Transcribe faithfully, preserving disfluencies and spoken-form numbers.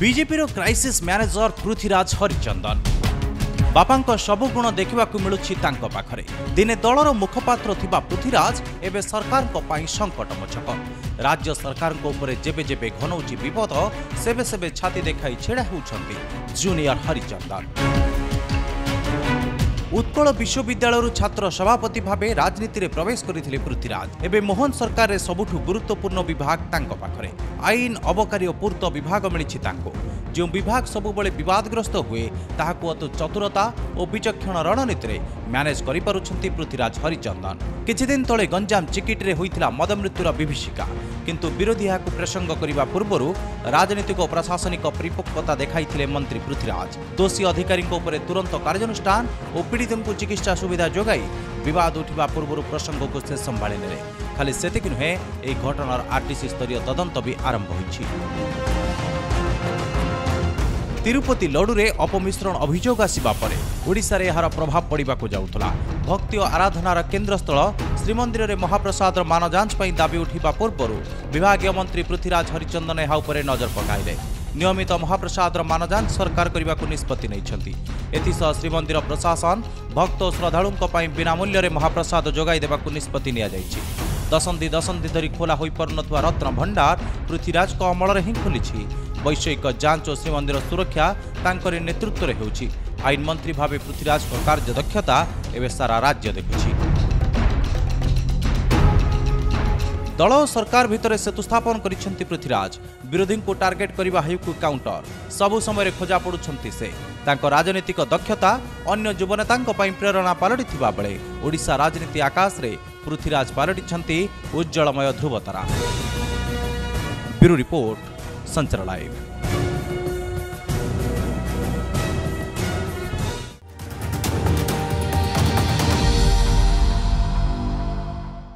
BJP रो crisis manager Prithviraj Harichandan बापा सबु गुण देखा मिलुछि तांको पाखरे। दिने दलर मुखपात्र थिबा पृथ्वीराज एबे सरकार को पाई संकटमोचक। राज्य सरकार को उपरे जेबे जेबे घनौछि विपद सेबे सेबे छाती देखाई छेड़ा होउछंती जूनियर हरिचंदन। उत्कल विश्वविद्यालय छात्र सभापति भावे राजनीति रे प्रवेश करथिले पृथ्वीराज। एबे मोहन सरकार रे सबुठु गुरुत्वपूर्ण विभाग तांको पाखरे। आईन अबकारी और पूर्त विभाग मिलिछि तांको। जो विभाग सबुबले विवादग्रस्त हुए ताहाकु अतु चतुरता और विचक्षण रणनीति रे मैनेज करि पारुछंती पृथ्वीराज हरिचंदन। किछि दिन तळे गंजाम चिकिटी रे होइथिला मद मृत्युर विभीषिका, किंतु विरोधी याकु प्रसंग करिबा पूर्वरु राजनीतिक और प्रशासनिक परिपक्वता देखाइथिले मंत्री पृथ्वीराज। दोषी अधिकारी उपरे तुरंत कार्यानुष्ठान और पीड़ितों को चिकित्सा सुविधा जोगाई विवाद उठा पूर्व प्रसंग को से संभाली नेले। खाली सेतिक नुहे एही घटनार आरटीसी स्तरीय तदंत भी आरंभ होइछि। तिरुपति लडुरे अपमिश्रण अभियोग आसिबा परे ओडिशा रे एहार प्रभाव पड़िबा को जाउतला। भक्ति और आराधनार केन्द्रस्थल श्रीमंदिर में महाप्रसाद मान जांच पई दाबी उठिबा पूर्व विभागीय मंत्री पृथ्वीराज हरिचंदन एहा उपरे नजर पकाइले। नियमित महाप्रसाद मान जांच सरकार करने को निष्पत्ति नहीं। एथिसह श्रीमंदिर प्रशासन भक्त और श्रद्धालुओं बिना मूल्य महाप्रसाद जोगाई देवाक निष्पत्ति निया जाइछि। दशंधि दशंधि धरी खोला हो पारुनथुवा रत्न भंडार पृथ्वीराज को अमल हिं खोली। वैषयिक जांच और श्रीमंदिर सुरक्षा तांकरी नेतृत्व में होउछि। आईन मंत्री भावे पृथ्वीराज को कार्यदक्षता एवं सारा राज्य देखुछि। दल और सरकार भितर सेतु स्थापन करिसेंती पृथ्वीराज। विरोधी को टार्गेट करबा हेतु काउंटर सबु समय खोजा पड़ुछंती से। तांको राजनीतिक दक्षता अन्य युवनेतांको पई प्रेरणा पलटिथिबा बेले ओडिशा राजनीति आकाश रे पृथ्वीराज पलटिछंती उज्जवलमय ध्रुवतारा। Bureau report Sanchar live.